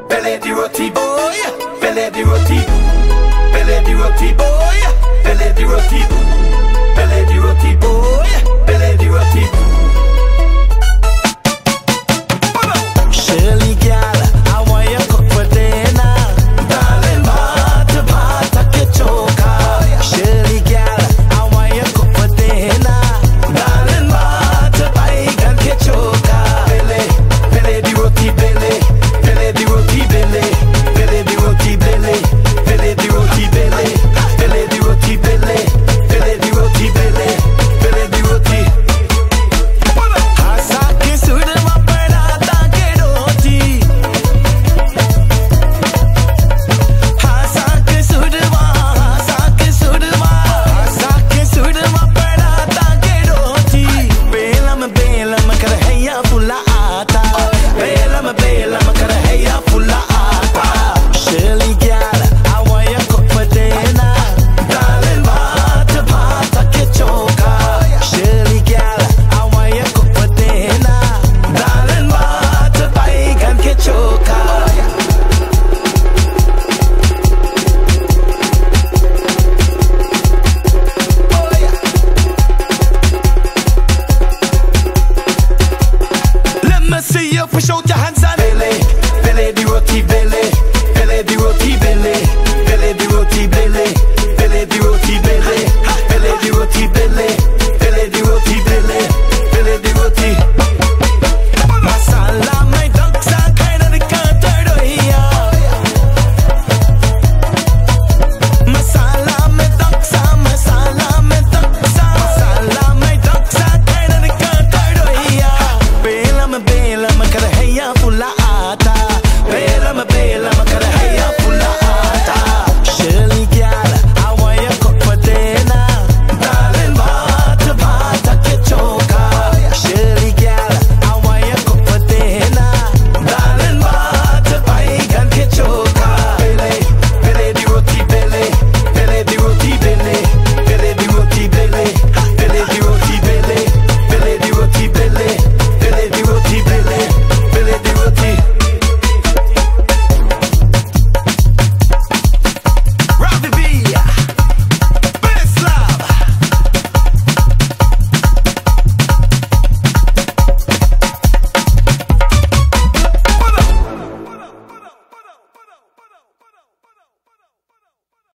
pelle di roti boy, pelle di roti, pelle di roti boy, pelle di roti, pelle di roti boy, pelle di roti. Shirley gal, I want you cook for dinner. Darling, bhat ke chokha. Shirley gal, I want you cook for dinner. Darling, bhat baigan ke chokha. Pelle di roti belle, pelle di roti belle, pelle di roti belle, pelle di roti belle, pelle di roti belle, pelle di roti belle, pelle di roti. Hasa ke sudma parata ke roti. Hasa ke sudma parata ke roti. Belam kar hai ya fula aata. Belam kar hai ya